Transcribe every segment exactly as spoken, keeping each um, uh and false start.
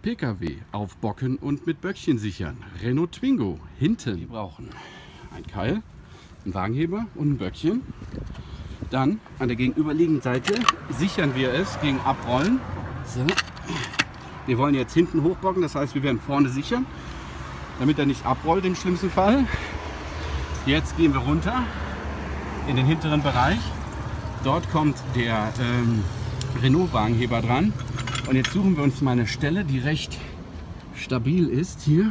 P K W aufbocken und mit Böckchen sichern. Renault Twingo hinten. Wir brauchen ein Keil, einen Wagenheber und ein Böckchen. Dann an der gegenüberliegenden Seite sichern wir es gegen Abrollen. So. Wir wollen jetzt hinten hochbocken, das heißt, wir werden vorne sichern, damit er nicht abrollt im schlimmsten Fall. Jetzt gehen wir runter in den hinteren Bereich. Dort kommt der ähm, Renault-Wagenheber dran. Und jetzt suchen wir uns mal eine Stelle, die recht stabil ist hier.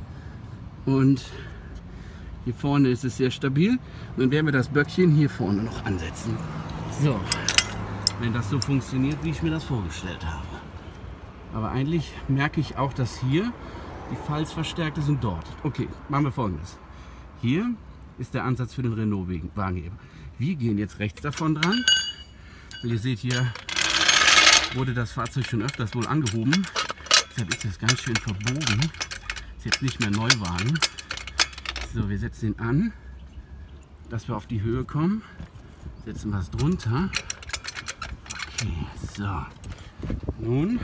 Und hier vorne ist es sehr stabil. Und dann werden wir das Böckchen hier vorne noch ansetzen. So, wenn das so funktioniert, wie ich mir das vorgestellt habe. Aber eigentlich merke ich auch, dass hier die Falz verstärkt ist und dort. Okay, machen wir Folgendes. Hier ist der Ansatz für den Renault-Wagenheber. Wir gehen jetzt rechts davon dran. Und ihr seht, hier wurde das Fahrzeug schon öfters wohl angehoben. Deshalb ist das ganz schön verbogen. Ist jetzt nicht mehr Neuwagen. So, wir setzen ihn an, dass wir auf die Höhe kommen. Setzen was drunter. Okay, so. Nun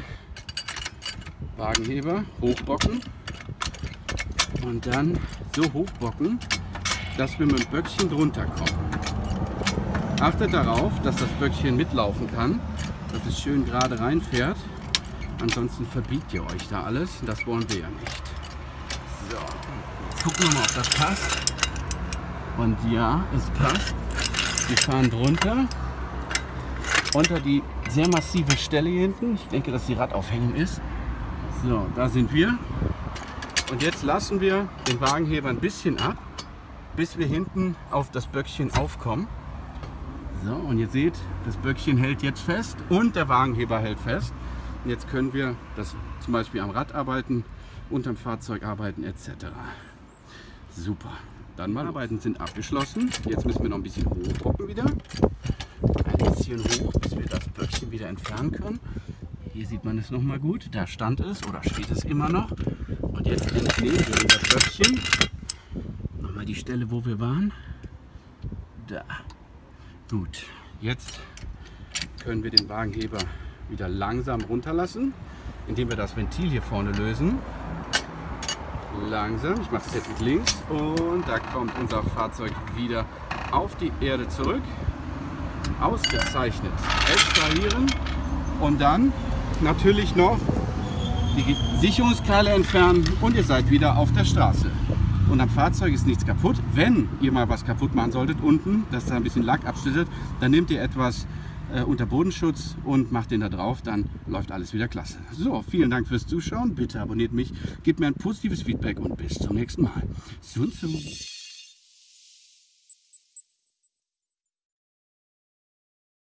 Wagenheber hochbocken und dann so hochbocken, dass wir mit dem Böckchen drunter kommen. Achtet darauf, dass das Böckchen mitlaufen kann, dass es schön gerade reinfährt. Ansonsten verbiegt ihr euch da alles. Das wollen wir ja nicht. So, jetzt gucken wir mal, ob das passt. Und ja, es passt. Wir fahren drunter unter die sehr massive Stelle hier hinten. Ich denke, dass die Radaufhängung ist. So, da sind wir. Und jetzt lassen wir den Wagenheber ein bisschen ab, bis wir hinten auf das Böckchen aufkommen. So, und ihr seht, das Böckchen hält jetzt fest und der Wagenheber hält fest. Und jetzt können wir das zum Beispiel am Rad arbeiten, unterm Fahrzeug arbeiten et cetera. Super. Dann mal Arbeiten sind abgeschlossen. Jetzt müssen wir noch ein bisschen hochbocken wieder. Ein bisschen hoch, bis wir das Böckchen wieder entfernen können. Hier sieht man es noch mal gut. Da stand es oder steht es immer noch. Und jetzt entnehmen wir das Böckchen. Nochmal die Stelle, wo wir waren. Da. Gut, jetzt können wir den Wagenheber wieder langsam runterlassen, indem wir das Ventil hier vorne lösen. Langsam, ich mache es jetzt mit links und da kommt unser Fahrzeug wieder auf die Erde zurück. Ausgezeichnet. Extrahieren und dann natürlich noch die Sicherungskeile entfernen und ihr seid wieder auf der Straße. Und am Fahrzeug ist nichts kaputt. Wenn ihr mal was kaputt machen solltet unten, dass da ein bisschen Lack abschnittet, dann nehmt ihr etwas äh, unter Bodenschutz und macht den da drauf, dann läuft alles wieder klasse. So, vielen Dank fürs Zuschauen. Bitte abonniert mich, gebt mir ein positives Feedback und bis zum nächsten Mal. Sun Sun.